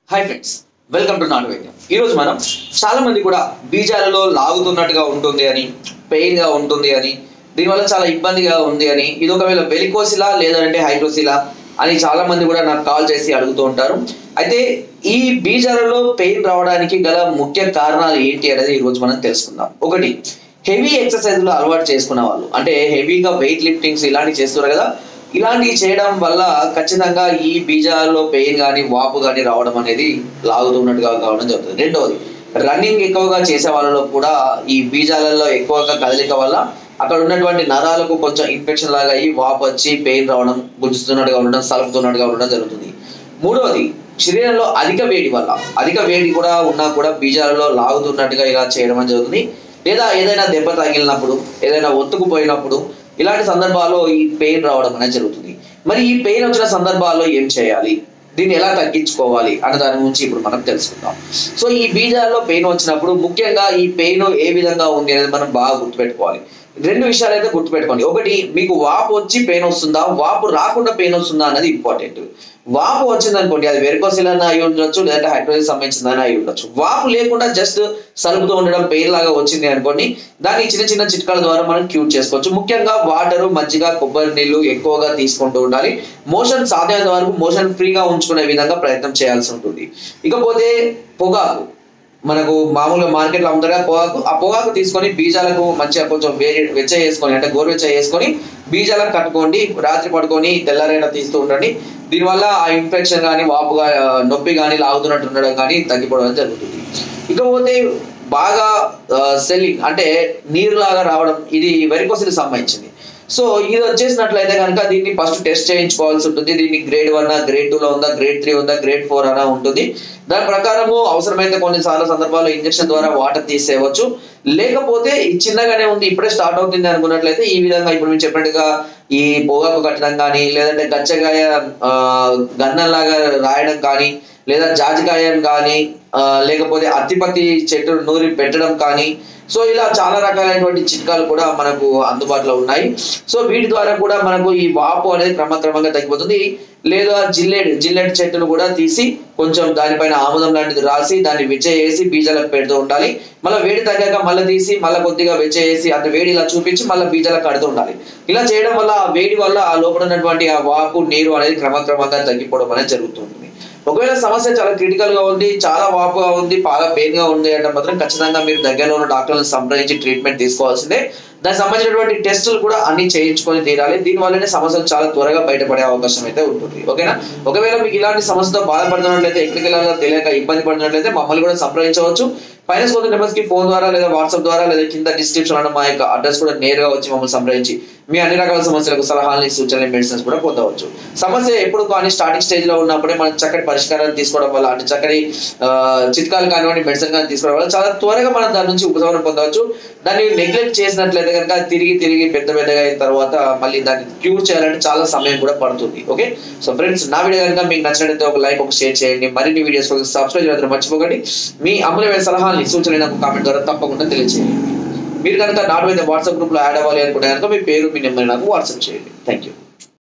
Hi friends, welcome to నాటు వైద్యం. ఈరోజు మనం చాలా మంది కూడా బీజాలలో లాగుతున్నట్టుగా ఉంటుంది అని, పెయిన్గా ఉంటుంది అని, దీనివల్ల చాలా ఇబ్బందిగా ఉంది అని, ఇది ఒకవేళ వెలికోసిలా లేదంటే హైడ్రోసిలా అని చాలా మంది కూడా నాకు కాల్ చేసి అడుగుతూ ఉంటారు. అయితే ఈ బీజాలలో పెయిన్ రావడానికి గల ముఖ్య కారణాలు ఏంటి అనేది ఈరోజు మనం తెలుసుకుందాం. ఒకటి, హెవీ ఎక్సర్సైజ్లు అలవాటు చేసుకున్న వాళ్ళు, అంటే హెవీగా వెయిట్ లిఫ్టింగ్స్ ఇలాంటివి చేస్తున్నారు కదా, ఇలాంటివి చేయడం వల్ల ఖచ్చితంగా ఈ బీజాలలో పెయిన్ కానీ వాపు కానీ రావడం అనేది లాగుతున్నట్టుగా కావడం జరుగుతుంది. రెండవది, రన్నింగ్ ఎక్కువగా చేసే వాళ్ళలో కూడా ఈ బీజాలలో ఎక్కువగా కదలిక వల్ల అక్కడ ఉన్నటువంటి నరాలకు కొంచెం ఇన్ఫెక్షన్ లాగా అయ్యి వాపు వచ్చి పెయిన్ రావడం, గుంజుతున్నట్టుగా ఉండడం, సలుపుతున్నట్టుగా ఉండడం జరుగుతుంది. మూడవది, శరీరంలో అధిక వేడి వల్ల, అధిక వేడి కూడా ఉన్నా కూడా బీజాలలో లాగుతున్నట్టుగా ఇలా చేయడం అని జరుగుతుంది. లేదా ఏదైనా దెబ్బ తగిలినప్పుడు, ఏదైనా ఒత్తుకుపోయినప్పుడు, ఇలాంటి సందర్భాల్లో ఈ పెయిన్ రావడం అనేది జరుగుతుంది. మరి ఈ పెయిన్ వచ్చిన సందర్భాల్లో ఏం చేయాలి, దీన్ని ఎలా తగ్గించుకోవాలి అన్న దాని గురించి ఇప్పుడు మనం తెలుసుకుందాం. సో ఈ బీజాల్లో పెయిన్ వచ్చినప్పుడు ముఖ్యంగా ఈ పెయిన్ ఏ విధంగా ఉంది అనేది మనం బాగా గుర్తుపెట్టుకోవాలి. రెండు విషయాలు అయితే గుర్తుపెట్టుకోండి. ఒకటి, మీకు వాపు వచ్చి పెయిన్ వస్తుందా, వాపు రాకుండా పెయిన్ వస్తుందా అనేది ఇంపార్టెంట్. వాపు వచ్చింది అనుకోండి, అది వెరికోసిల్ అన్న అయి ఉండొచ్చు, లేదంటే హైడ్రోసిస్ సంబంధించిందని అయి ఉండొచ్చు. వాపు లేకుండా జస్ట్ సలుపుతో ఉండడం, పెయిన్ లాగా వచ్చింది అనుకోండి, దాన్ని చిన్న చిన్న చిట్కాల ద్వారా మనం క్యూర్ చేసుకోవచ్చు. ముఖ్యంగా వాటరు, మజ్జిగ, కొబ్బరి నీళ్లు ఎక్కువగా తీసుకుంటూ ఉండాలి. మోషన్ సాధ్యమైనంత వరకు మోషన్ ఫ్రీగా ఉంచుకునే విధంగా ప్రయత్నం చేయాల్సి ఉంటుంది. ఇకపోతే పొగాకు, మనకు మామూలుగా మార్కెట్లో అమ్ముతారు పొగాకు, ఆ పొగాకు తీసుకొని బీజాలకు మంచిగా కొంచెం వెచ్చ చేసుకొని, అంటే గోరువెచ్చ చేసుకొని బీజాలకు కట్టుకోండి. రాత్రి పడుకొని తెల్లారైనా తీస్తూ ఉండండి. దీనివల్ల ఆ ఇన్ఫెక్షన్ కానీ, వాపుగా నొప్పి కానీ, లాగుతున్నట్టు ఉండడం కానీ తగ్గిపోవడం జరుగుతుంది. ఇకపోతే బాగా సెల్లింగ్, అంటే నీరులాగా రావడం, ఇది వెరికోసిల్ సంబంధించింది. సో ఇది వచ్చేసినట్లయితే కనుక దీన్ని ఫస్ట్ టెస్ట్ చేయించుకోవాల్సి ఉంటుంది. దీన్ని గ్రేడ్ 1, గ్రేడ్ 2లో ఉందా, గ్రేడ్ 3 ఉందా, గ్రేడ్ 4 అనా ఉంటుంది. దాని ప్రకారము అవసరమైతే కొన్నిసార్లు సందర్భాల్లో ఇంజక్షన్ ద్వారా వాటర్ తీసేయవచ్చు. లేకపోతే చిన్నగానే ఉంది, ఇప్పుడే స్టార్ట్ అవుతుంది అనుకున్నట్లయితే ఈ విధంగా ఇప్పుడు మేము చెప్పినట్టుగా ఈ పొగాకు కట్టడం కానీ, లేదంటే గచ్చగాయ గన్నంలాగా రాయడం కానీ, లేదా జాజికాయని కానీ, లేకపోతే అత్తిపత్తి చెట్టు నూరి పెట్టడం కానీ, సో ఇలా చాలా రకాలైనటువంటి చిట్కాలు కూడా మనకు అందుబాటులో ఉన్నాయి. సో వీటి ద్వారా కూడా మనకు ఈ వాపు అనేది క్రమక్రమంగా తగ్గిపోతుంది. లేదా జిల్లెడ్ చెట్టును కూడా తీసి కొంచెం దానిపైన ఆముదం లాంటిది రాసి దాన్ని వెచ్చ చేసి బీజాలకు పెడుతూ ఉండాలి. మళ్ళీ వేడి తగ్గాక మళ్ళీ తీసి మళ్ళీ కొద్దిగా వెచ్చ చేసి అంటే వేడి ఇలా చూపించి మళ్ళీ బీజాలకు కడుతూ ఉండాలి. ఇలా చేయడం వల్ల ఆ వేడి వల్ల ఆ లోపల ఉన్నటువంటి ఆ వాపు, నీరు అనేది క్రమక్రమంగా తగ్గిపోవడం అనేది జరుగుతుంది. ఒకవేళ సమస్య చాలా క్రిటికల్ గా ఉంది, చాలా వాపుగా ఉంది, చాలా పెయిన్ గా ఉంది అంటే మాత్రం ఖచ్చితంగా మీరు దగ్గరలో ఉన్న డాక్టర్లను సంప్రదించి ట్రీట్మెంట్ తీసుకోవాల్సిందే. దానికి సంబంధించినటువంటి టెస్టులు కూడా అన్ని చేయించుకొని తీరాలి. దీనివల్లనే సమస్యలు చాలా త్వరగా బయటపడే అవకాశం అయితే ఉంటుంది. ఓకేనా? ఒకవేళ మీకు ఇలాంటి సమస్యతో బాధపడుతున్నట్లయితే, ఎక్కడికి వెళ్ళాలో తెలియక ఇబ్బంది పడుతున్నట్లయితే మమ్మల్ని కూడా సంప్రదించవచ్చు. పైన స్కోర్ నెంబర్స్ కి ఫోన్ ద్వారా, లేదా వాట్సాప్ ద్వారా, లేదా కింద డిస్క్రిప్షన్ లో మా యొక్క అడ్రస్ కూడా నేరుగా వచ్చి మమ్మల్ని సంప్రదించి మీ అన్ని రకాల సమస్యలకు సలహాలని, సూచనలు, మెడిసిన్స్ కూడా పొందవచ్చు. సమస్య ఎప్పుడు కానీ స్టార్టింగ్ స్టేజ్ లో ఉన్నప్పుడే మనం చక్కటి పరిష్కారాన్ని తీసుకోవడం వల్ల, అంటే చక్కటి చిట్కాలు కానివ్వండి, మెడిసిన్ కానీ తీసుకోవడం వల్ల చాలా త్వరగా మనం దాని నుంచి ఉపశమనం పొందవచ్చు. దాన్ని నెగ్లెక్ట్ చేసినట్లయితే కనుక తిరిగి పెద్దగా అయిన తర్వాత మళ్ళీ దాన్ని క్యూర్ చేయాలంటే చాలా సమయం కూడా పడుతుంది. ఓకే, సో ఫ్రెండ్స్, నా వీడియో కనుక మీకు నచ్చినట్లయితే ఒక లైక్, ఒక షేర్ చేయండి. మరిన్ని వీడియోస్ కోసం సబ్స్క్రైబ్ చేయడం మర్చిపోకండి. మీ అమూల్యమైన సలహాలని, సూచనలు నాకు కామెంట్ ద్వారా తప్పకుండా తెలియజేయండి. మీరు కనుక నాటు వైద్య వాట్సాప్ గ్రూప్ లో యాడ్ అవ్వాలి అనుకుంటే కనుక మీ పేరు, మీ నెంబర్ నాకు వాట్సాప్ చేయండి. Thank you.